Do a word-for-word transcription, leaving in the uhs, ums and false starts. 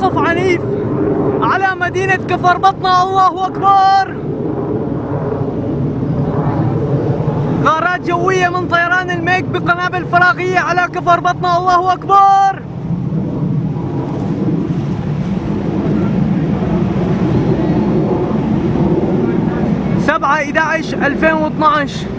قصف عنيف على مدينة كفر بطنة. الله أكبر. غارات جوية من طيران الميك بقنابل فراغية على كفر بطنة. الله أكبر. سبعة إحدى عشر ألفين واثنعش.